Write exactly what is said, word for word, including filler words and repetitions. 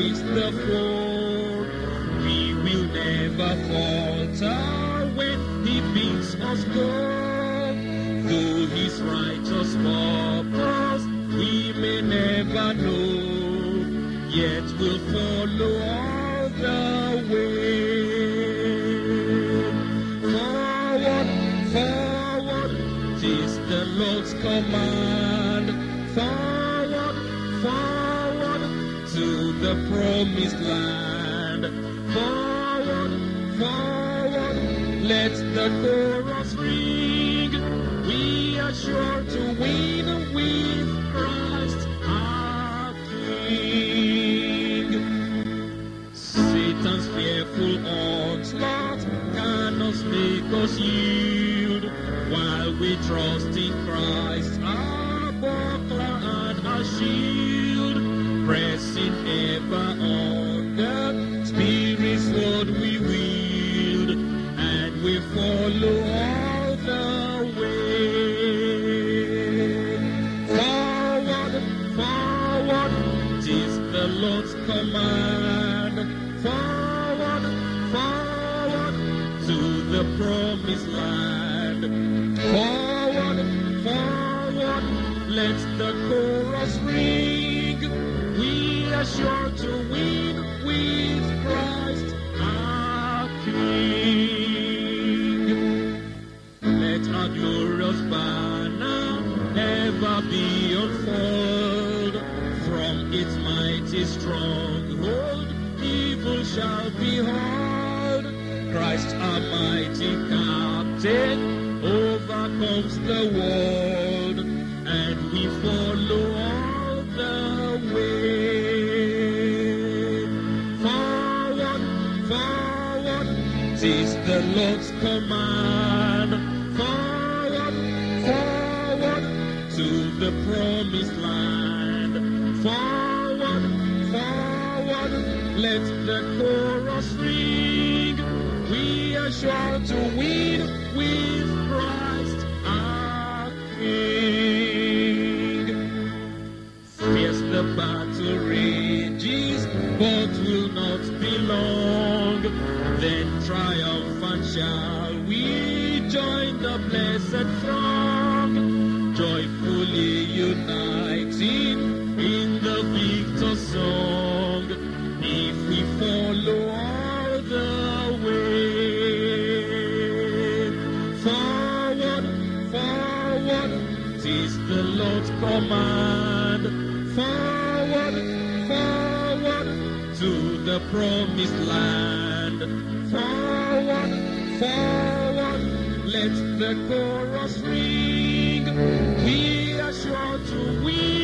strikes the floor, we will never falter when he bids us go. Though his righteous purpose we may never know, yet we'll follow all the way. Forward, forward, 'tis the Lord's command. Forward, forward, to the promised land. Forward, forward, let the chorus ring. We are sure to win with Christ our King. Satan's fearful onslaught cannot make us yield, while we trust in Christ, our buckler and our shield. Pressing ever on the Spirit's word we wield, and we follow all the way. Forward, forward, 'tis the Lord's command. Forward, forward, to the promised land. Forward, forward, let the chorus ring. We are sure to win with Christ our King. Let our glorious banner ever be unfurled. From its mighty stronghold evil shall be hurled. Christ our mighty captain overcomes the world, and we follow all the way. Forward, forward, 'tis the Lord's command. Forward, forward, to the promised land. Forward, forward, let the chorus ring. We are sure to win with Christ our King. Fierce the battle rages, but will not be long. Then triumphant shall we join the blessed throng, joyfully uniting in the victor's song, if we follow all the way. Forward, forward, 'tis the Lord's command. Forward, forward, to the promised land. Forward, forward, let the chorus ring. We are sure to win